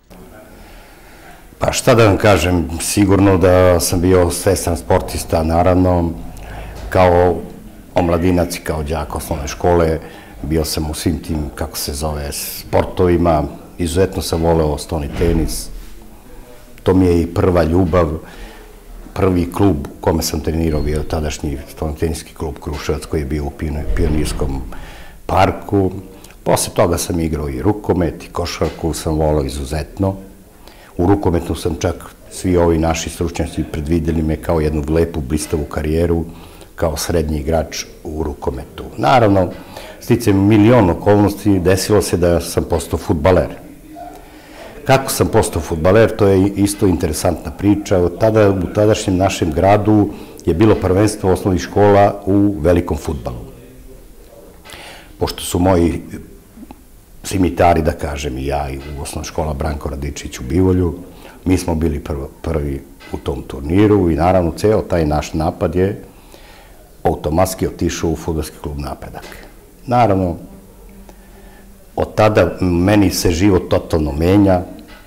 Pa šta da vam kažem, sigurno da sam bio svestan sportista, naravno, kao omladinac i kao đak osnovne škole, bio sam u svim tim, kako se zove, sportovima, izuzetno sam voleo stoni tenis, to mi je i prva ljubav, prvi klub u kome sam trenirao bio tadašnji stoni teniski klub Kruševac koji je bio u Pionirskom parku, posle toga sam igrao i rukomet i košarku sam voleo izuzetno. U rukometu sam čak, svi ovi naši stručnjaci predvideli me kao jednu lepu, blistavu karijeru, kao srednji igrač u rukometu. Naravno, sticajem milion okolnosti, desilo se da sam postao fudbaler. Kako sam postao fudbaler, to je isto interesantna priča. Tada, u tadašnjem našem gradu je bilo prvenstvo osnovnih škola u velikom fudbalu. Pošto su moji simitari, da kažem, i ja i u osnovna škola Branko Radičić u Bivolju, mi smo bili prvi u tom turniru i naravno ceo taj naš napad je automatski otišao u fudbalski klub Napredak. Naravno, od tada meni se život totalno menja.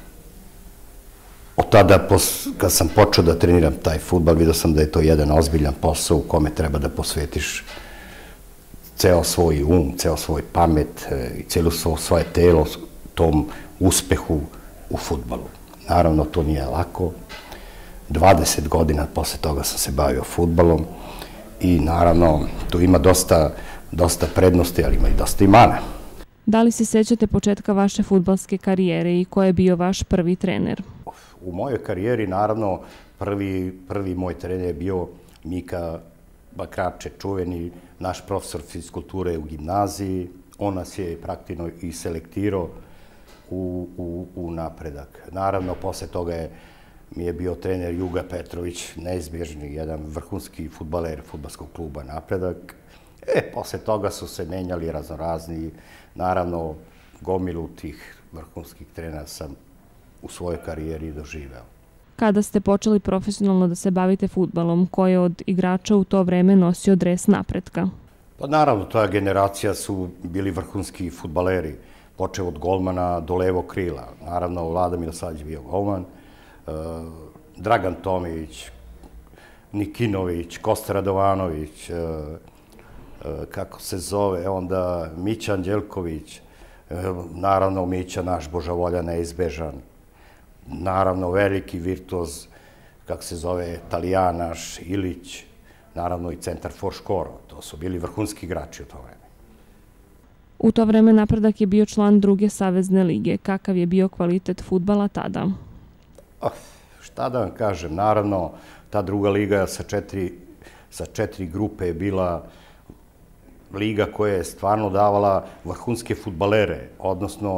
Od tada, kad sam počeo da treniram taj fudbal, vidio sam da je to jedan ozbiljan posao u kome treba da posvetiš ceo svoj um, ceo svoj pamet i celo svoje telo tom uspehu u fudbalu. Naravno, to nije lako. dvadeset godina posle toga sam se bavio fudbalom i naravno, tu ima dosta, dosta prednosti, ali ima i dosta i mana. Da li se sećate početka vaše fudbalske karijere i ko je bio vaš prvi trener? U mojoj karijeri, naravno, prvi, prvi moj trener je bio Mika Bakrače, čuveni naš profesor fizikulture u gimnaziji. On nas je praktično i selektirao u, u, u Napredak. Naravno, posle toga je, mi je bio trener Juga Petrović, neizbježni, jedan vrhunski fudbaler fudbalskog kluba Napredak. E, posle toga su se menjali raznorazni, naravno, gomilu tih vrhunskih trenera sam u svojoj karijeri doživeo. Kada ste počeli profesionalno da se bavite fudbalom, ko je od igrača u to vreme nosio dres Napretka? Pa naravno, ta generacija su bili vrhunski fudbaleri, počeo od golmana do levog krila. Naravno, Vlada Milosavljević je bio golman, Dragan Tomić, Nikinović, Kosta Radovanović, kako se zove, onda Mića Anđelković, naravno Mića naš Božavolja neizbežan, naravno veliki virtuoz, kako se zove, Italijanaš, Ilić, naravno i centar for Škoro. To su bili vrhunski igrači u to vreme. U to vreme Napredak je bio član druge savezne lige. Kakav je bio kvalitet fudbala tada? Oh, šta da vam kažem, naravno, ta druga liga sa četiri, sa četiri grupe je bila liga koja je stvarno davala vrhunske fudbalere, odnosno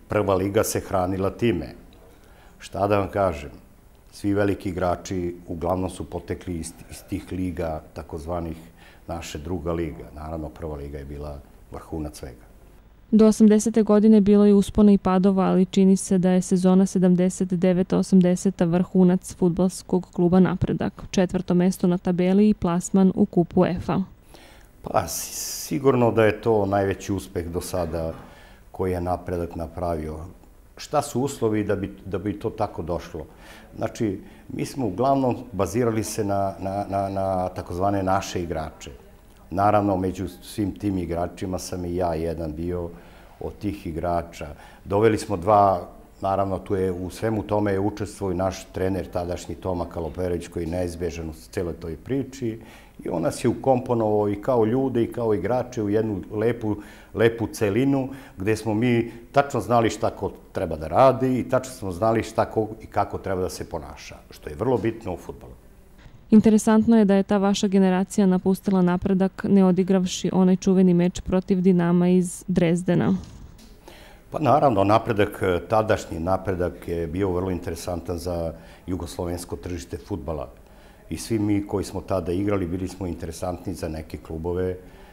prva liga se hranila time. Šta da vam kažem? Svi veliki igrači uglavnom su potekli iz, iz tih liga, takozvanih naše druga liga. Naravno, prva liga je bila vrhunac svega. Do osamdesete godine bilo je uspona i padova, ali čini se da je sezona sedamdeset deveta osamdeseta vrhunac fudbalskog kluba Napredak. Četvrto mesto na tabeli i plasman u kupu UEFA. Pa, sigurno da je to najveći uspeh do sada koji je Napredak napravio. Šta su uslovi da bi, da bi to tako došlo? Znači, mi smo uglavnom bazirali se na, na, na, na takozvane naše igrače. Naravno, među svim tim igračima sam i ja jedan bio od tih igrača. Doveli smo dva, naravno, tu je u svemu tome je učestvovao i naš trener, tadašnji Toma Kaloperović, koji je neizbježan u celoj toj priči. I on nas je ukomponovao i kao ljude i kao igrače u jednu lepu, lepu celinu, gde smo mi tačno znali šta ko treba da radi i tačno smo znali šta ko i kako treba da se ponaša, što je vrlo bitno u fudbalu. Interesantno je da je ta vaša generacija napustila Napredak ne odigravši onaj čuveni meč protiv Dinama iz Drezdena. Pa naravno, napredak, tadašnji napredak je bio vrlo interesantan za jugoslovensko tržište fudbala. I svi mi koji smo tada igrali bili smo interesantni za neke klubove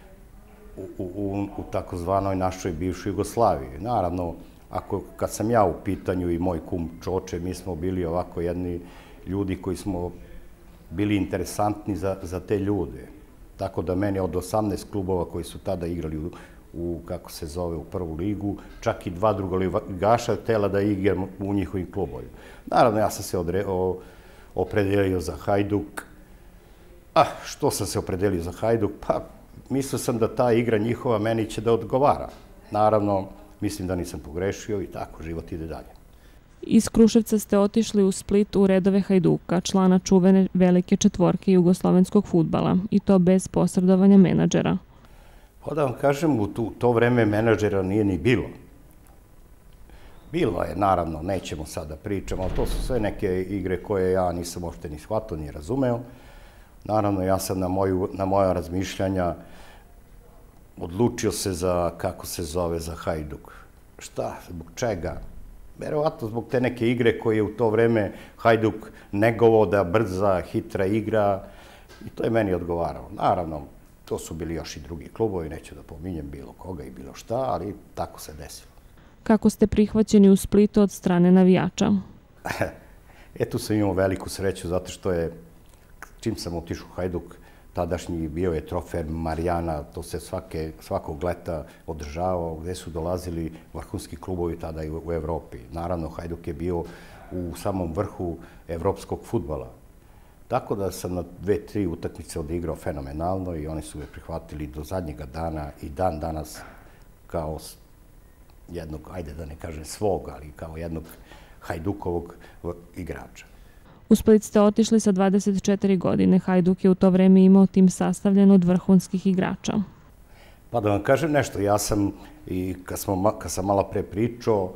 u, u, u takozvanoj našoj bivšoj Jugoslaviji. Naravno, ako, kad sam ja u pitanju i moj kum Čoče, mi smo bili ovako jedni ljudi koji smo bili interesantni za, za te ljude. Tako da meni od osamnaest klubova koji su tada igrali u, u kako se zove, u prvu ligu, čak i dva drugoligaša htjela da igram u njihovim klubovima. Naravno, ja sam se odre, o, opredelio za Hajduk. Ah, što sam se opredelio za Hajduk? Pa, mislio sam da ta igra njihova meni će da odgovara. Naravno, mislim da nisam pogrešio i tako, život ide dalje. Iz Kruševca ste otišli u Split u redove Hajduka, člana čuvene velike četvorke jugoslovenskog fudbala, i to bez posredovanja menadžera. Pa da vam kažem, u tu, to vreme menadžera nije ni bilo. Bilo je, naravno, nećemo sada pričamo, ali to su sve neke igre koje ja nisam uopšte ni shvatio, ni razumeo. Naravno, ja sam na, moju, na moja razmišljanja odlučio se za, kako se zove, za Hajduk. Šta? Zbog čega? Verovatno zbog te neke igre koje je u to vreme Hajduk negovao da brza, hitra igra, i to je meni odgovaralo. Naravno, to su bili još i drugi klubovi, neću da pominjem bilo koga i bilo šta, ali tako se desilo. Kako ste prihvaćeni u Splitu od strane navijača? E, tu sam imao veliku sreću, zato što je, čim sam otišao u Hajduk, tadašnji bio je trofej Marijana, to se svake, svakog leta održavao, gde su dolazili vrhunski klubovi tada i u Evropi. Naravno, Hajduk je bio u samom vrhu evropskog fudbala. Tako da sam na dve, tri utakmice odigrao fenomenalno i oni su me prihvatili do zadnjega dana i dan danas kao jednog, ajde da ne kažem svog, ali kao jednog Hajdukovog igrača. U Split ste otišli sa dvadeset četiri godine. Hajduk je u to vreme imao tim sastavljen od vrhunskih igrača. Pa da vam kažem nešto, ja sam, i kad, smo, kad sam malo pre pričao,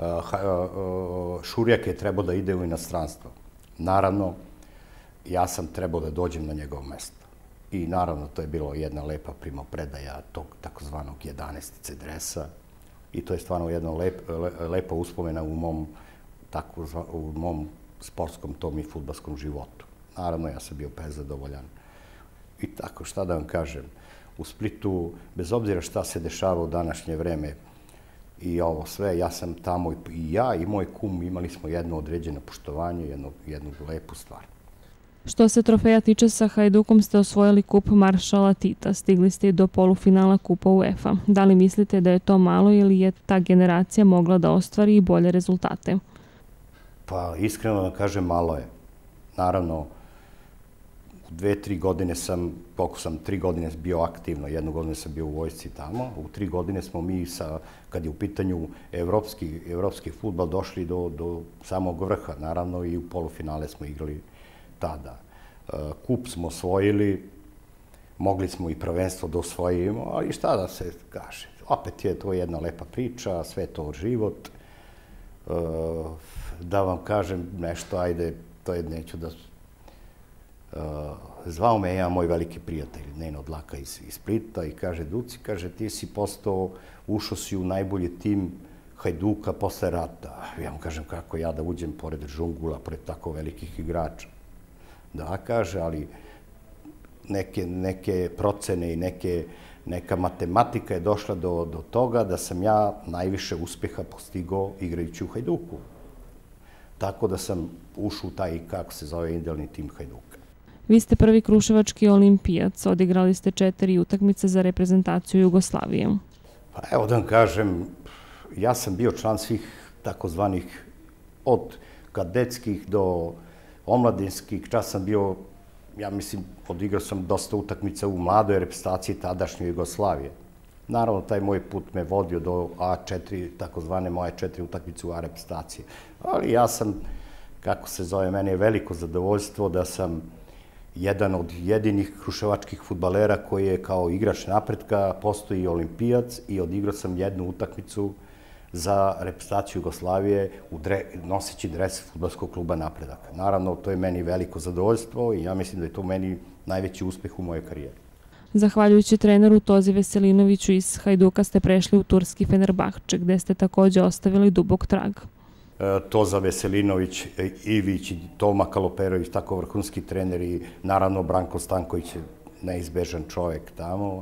Šurjak je trebao da ide u inostranstvo. Naravno, ja sam trebao da dođem na njegovo mesto. I naravno, to je bilo jedna lepa primopredaja tog takozvanog jedanaestice dresa. I to je stvarno jedna lep, lepa uspomena u mom, tako, u mom sportskom tom i fudbalskom životu. Naravno, ja sam bio prezadovoljan. I tako, šta da vam kažem, u Splitu, bez obzira šta se dešava u današnje vreme i ovo sve, ja sam tamo i ja i moj kum imali smo jedno određeno poštovanje, jednu, jednu lepu stvar. Što se trofeja tiče, sa Hajdukom ste osvojili kup Maršala Tita. Stigli ste i do polufinala kupa UEFA. Da li mislite da je to malo ili je ta generacija mogla da ostvari i bolje rezultate? Pa, iskreno da kažem, malo je. Naravno, u dve, tri godine sam, koliko sam tri godine bio aktivno, jednu godinu sam bio u vojsci tamo, u tri godine smo mi, sa, kad je u pitanju evropski, evropski fudbal, došli do, do samog vrha. Naravno, i u polufinale smo igrali tada. Kup smo osvojili, mogli smo i prvenstvo da osvojimo, ali šta da se kaže, opet je to jedna lepa priča, sve je to život. Da vam kažem nešto, ajde, to je, neću da... Zvao me jedan moj veliki prijatelj, Neno Dlaka iz, iz Splita, i kaže, Duci, kaže, ti si postao, ušao si u najbolji tim Hajduka posle rata. Ja mu kažem kako ja da uđem pored Žungula, pored tako velikih igrača. Da, kaže, ali neke, neke procene i neke, neka matematika je došla do, do toga da sam ja najviše uspeha postigao igrajući u Hajduku. Tako da sam ušao u taj, kako se zove, idealni tim Hajduka. Vi ste prvi kruševački olimpijac, odigrali ste četiri utakmice za reprezentaciju Jugoslavije. Pa evo da vam kažem, ja sam bio član svih takozvanih od kadetskih do omladinskih, čas sam bio, ja mislim, odigrao sam dosta utakmica u mladoj reprezentaciji tadašnje Jugoslavije. Naravno, taj moj put me vodio do A četiri, takozvane moje četiri utakmice u A reprezentaciji. Ali ja sam, kako se zove, meni je veliko zadovoljstvo da sam jedan od jedinih kruševačkih fudbalera koji je kao igrač napretka postao i olimpijac i odigrao sam jednu utakmicu za reprezentaciju Jugoslavije noseći dres fudbalskog kluba Napredak. Naravno, to je meni veliko zadovoljstvo i ja mislim da je to meni najveći uspeh u mojoj karijeri. Zahvaljujući treneru Tozi Veselinoviću iz Hajduka ste prešli u turski Fenerbahče, gde ste takođe ostavili dubok trag. Toza Veselinović, Ivić i Toma Kaloperović, tako vrhunski treneri, naravno Branko Stanković je neizbežan čovjek tamo.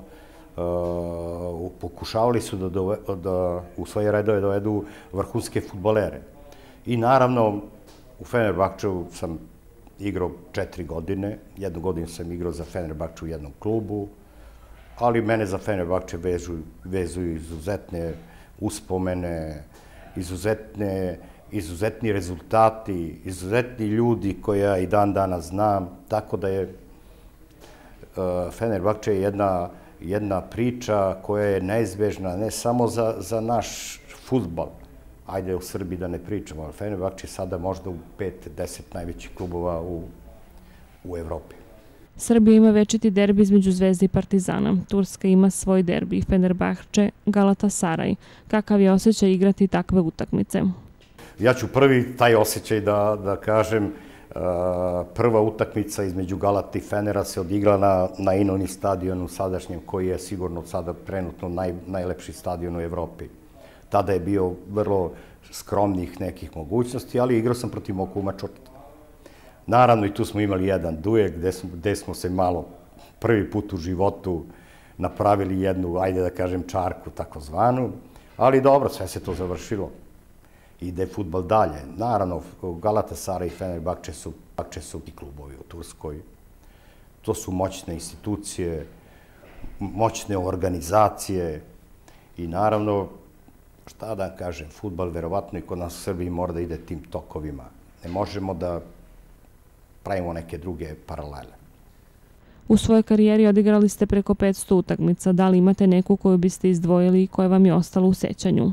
Pokušavali su da u svoje redove dovedu vrhunske fudbalere. I naravno u Fenerbahčevu sam igrao četiri godine, jednu godinu sam igrao za Fenerbahče u jednom klubu, ali mene za Fenerbahče vezuju izuzetne uspomene, izuzetne izuzetni rezultati, izuzetni ljudi koje ja i dan danas znam, tako da je Fenerbahče jedna, jedna priča koja je neizbežna ne samo za, za naš fudbal, ajde u Srbiji da ne pričamo, ali Fenerbahče je sada možda u pet, deset najvećih klubova u, u Evropi. Srbija ima večiti derbi između Zvezde i Partizana. Turska ima svoj derbi, Fenerbahče, Galatasaraj. Kakav je osjećaj igrati takve utakmice? Ja ću prvi taj osjećaj da, da kažem, prva utakmica između Galata i Fenera se odigrala na, na Inoni stadionu sadašnjem, koji je sigurno sada trenutno naj, najlepši stadion u Evropi. Tada je bio vrlo skromnih nekih mogućnosti, ali igrao sam protiv mog kuma Čorta. Naravno, i tu smo imali jedan duel gde smo, gde smo se malo prvi put u životu napravili jednu, ajde da kažem, čarku takozvanu, ali dobro, sve se to završilo. Ide fudbal dalje. Naravno, Galatasaraj i Fenerbahče su, su i klubovi u Turskoj. To su moćne institucije, moćne organizacije i naravno, šta da kažem, fudbal verovatno i kod nas u Srbiji mora da ide tim tokovima. Ne možemo da pravimo neke druge paralele. U svojoj karijeri odigrali ste preko petsto utakmica. Da li imate neku koju biste izdvojili i koja vam je ostala u sećanju?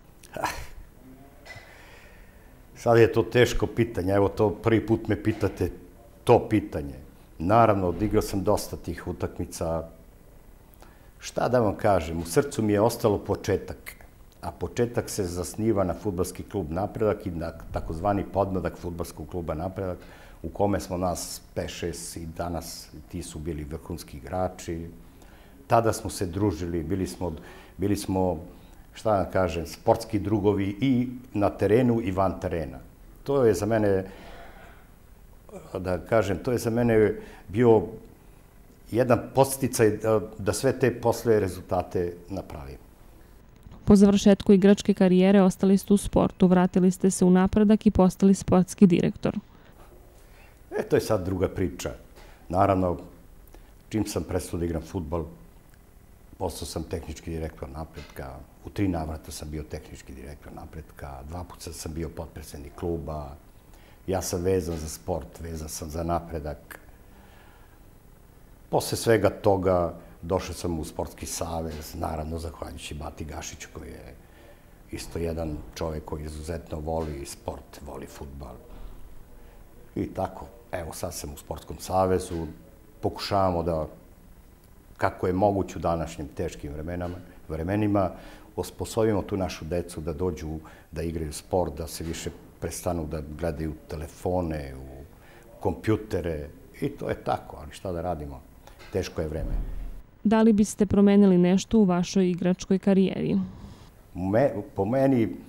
Sad je to teško pitanje. Evo, to prvi put me pitate to pitanje. Naravno, odigrao sam dosta tih utakmica. Šta da vam kažem, u srcu mi je ostalo početak. A početak se zasniva na fudbalski klub Napredak i na takozvani podmladak fudbalskog kluba Napredak, u kome smo nas pet šest i danas ti su bili vrhunski igrači. Tada smo se družili, bili smo, bili smo, šta da kažem, sportski drugovi i na terenu i van terena. To je za mene, da kažem, to je za mene bio jedan podsticaj da, da sve te posle rezultate napravim. Po završetku igračke karijere ostali ste u sportu, vratili ste se u Napredak i postali sportski direktor. E, to je sad druga priča. Naravno, čim sam prestao da igram fudbal, postao sam tehnički direktor Napredka, u tri navrata sam bio tehnički direktor Napredka, dva puta sam bio potpredsednik kluba, ja sam vezan za sport, vezan sam za Napredak. Posle svega toga došao sam u Sportski savez, naravno zahvaljujući Bati Gašiću, koji je isto jedan čovjek koji izuzetno voli sport, voli fudbal. I tako, evo sad sam u Sportskom savezu, pokušavamo da, kako je moguće u današnjim teškim vremenama, vremenima, osposobimo tu našu decu da dođu da igraju sport, da se više prestanu da gledaju telefone, u kompjutere i to je tako, ali šta da radimo, teško je vreme. Da li biste promenili nešto u vašoj igračkoj karijeri? Me, po meni,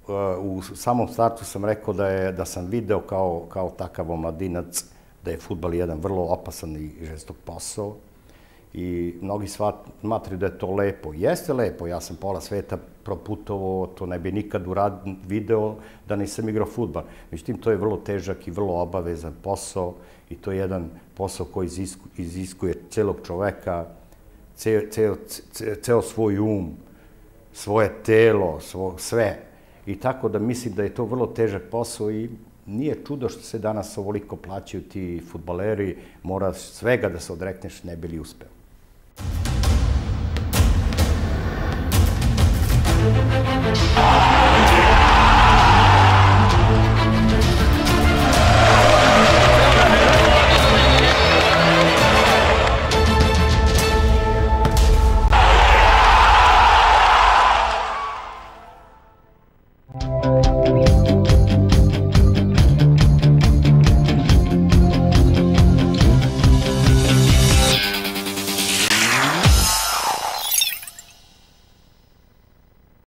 u samom startu sam rekao da, je, da sam video kao, kao takav omladinac da je fudbal jedan vrlo opasan i žestok posao i mnogi smatraju da je to lepo. Jeste lepo, ja sam pola sveta proputovao, to ne bi nikad urad, video da nisam igrao fudbal. Međutim, to je vrlo težak i vrlo obavezan posao i to je jedan posao koji izisku, iziskuje celog čoveka, ceo, ceo, ceo svoj um, svoje telo, svo, sve. I tako da mislim da je to vrlo težak posao i nije čudo što se danas ovoliko plaćaju ti fudbaleri, mora svega da se odrekneš ne bi li uspeo. Ah!